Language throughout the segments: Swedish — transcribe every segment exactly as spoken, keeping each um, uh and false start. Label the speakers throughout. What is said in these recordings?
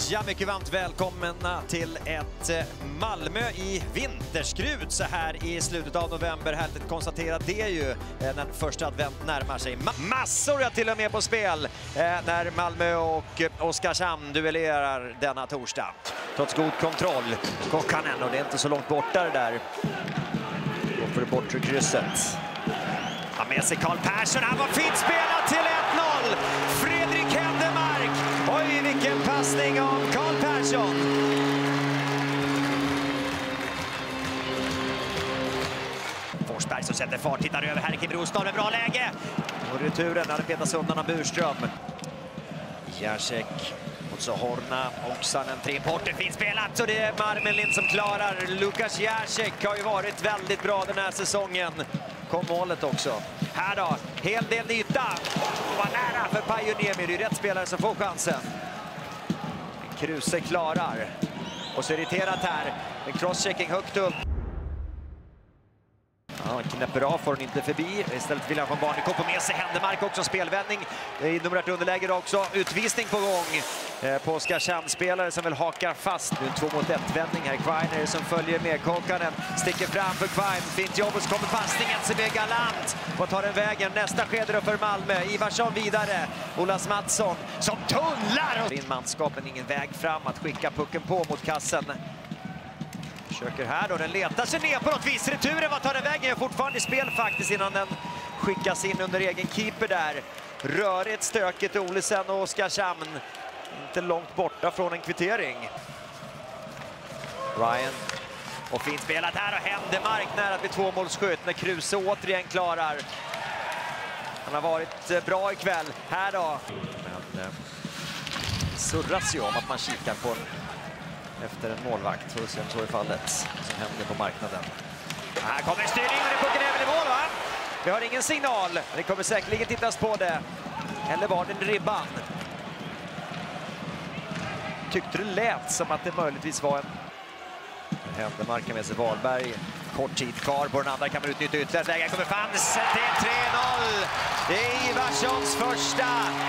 Speaker 1: Ja, mycket varmt välkomna till ett Malmö i vinterskrud så här i slutet av november. Härligt att konstatera det ju när första advent närmar sig. Massor är till och med på spel när Malmö och Oskarshamn duellerar denna torsdag. Trots god kontroll, Kokkanen, och det är inte så långt borta det där. Går för det bortre krysset. Han med sig Karl Persson, han var fint spelat till ett noll! Fredrik Händemark! Oj, vilken passning av Karl Persson! Forsberg som sätter fart, tittar över här i Brostad med bra läge. Och returen hade petats undan av Burström. Järsäck mot Sohorna, Oksanen, tre porter, fint spelat. Och det är Marmelin som klarar. Lukas Järsäck har ju varit väldigt bra den här säsongen. Kom målet också. Här då, hel del yta. Var nära för Pajuniemi, det är rätt spelare som får chansen. Kruse klarar. Och så irriterat här. En crosschecking högt upp. Ja, han knäpper av, får den inte förbi. Istället vill han få Barnekop på med sig. Händemark också, spelvändning. I numret underläge också. Utvisning på gång på Oskarshamn-spelare som vill haka fast. Nu två mot ett vändning här. Kvainer som följer med. Kokkanen sticker fram för Kvain. Fint jobb och så kommer passningen som är galant. Och tar den vägen. Nästa skede då för Malmö. Ivarsson vidare. Olas Mattsson som tunnlar. In manskapen, ingen väg fram att skicka pucken på mot kassen. Försöker här då, den letar sig ner på något vis. Returen, vad tar den vägen? Är fortfarande i spel faktiskt innan den skickas in under egen keeper där. Rörigt, stökigt, Olesen och Oskarshamn. Inte långt borta från en kvittering. Ryan. Och fint spelat här och Händemark nära att bli tvåmålsskytt när Kruse återigen klarar. Han har varit bra ikväll. Här då. Men eh, surras ju om att man kikar på efter en målvakt, och sen så är fallet som händer på marknaden. Här kommer styrningen och pucken även i mål, va? Vi har ingen signal. Det kommer säkerligen tittas på det. Eller var det en ribban? Tyckte det lät som att det möjligtvis var en... Händemark med sig Wahlberg. Kort tid kvar på den andra, kan man utnyttja ytterligare läge. Kommer chansen till tre noll. Det är Ivarssons första.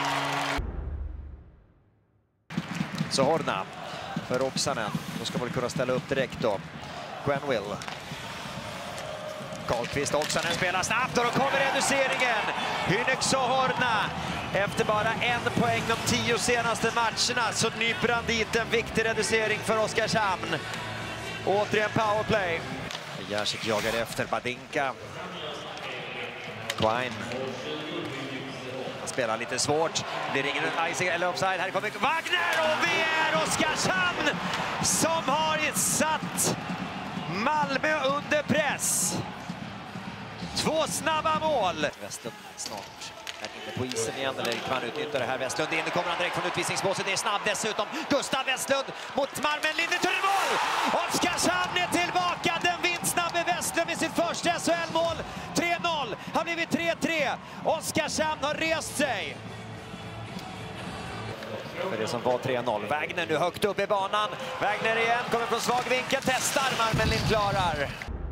Speaker 1: Sohorna för Oksanen. Då ska man kunna ställa upp direkt då. Gwenwill. Karlqvist, Oksanen spelar snabbt och då kommer reduceringen. Hynek Sohorna. Efter bara en poäng de tio senaste matcherna så nyper han dit en viktig reducering för Oskarshamn. Återigen powerplay. Järsäck jagar efter Badinka. Quine. Han spelar lite svårt. Det är ingen icing eller offside. Här kommer Wagner och vi är Oskarshamn som har satt Malmö under press. Två snabba mål. Westlund snart är inne på isen igen, eller kan man utnyttja det här. Westlund in, kommer han direkt från utvisningsbåset. Det är snabb dessutom. Gustav Westlund mot Marmelin i mål. Oskarshamn är tillbaka. Den vindsnabbe Westlund med sitt första S H L-mål. tre noll. Har blivit tre tre. Oskarshamn har rest sig. För det som var tre noll. Wagner nu högt upp i banan. Wagner igen, kommer från svag vinkel. Testar, Marmelin klarar.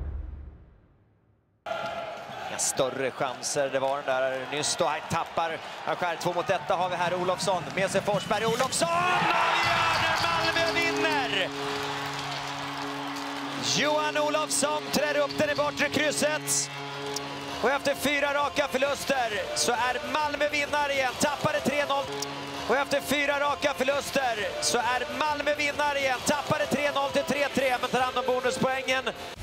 Speaker 1: Ja, större chanser, det var den där nyss då. Här tappar han skär. Två mot detta har vi här Olofsson. Med sig Forsberg. Olofsson avgör när Malmö vinner! Johan Olofsson trär upp den i bortre krysset. Och efter fyra raka förluster så är Malmö vinnare igen. Tappade tre noll. Och efter fyra raka förluster så är Malmö vinnare igen. Tappade tre noll till tre tre men tar hand om bonuspoängen.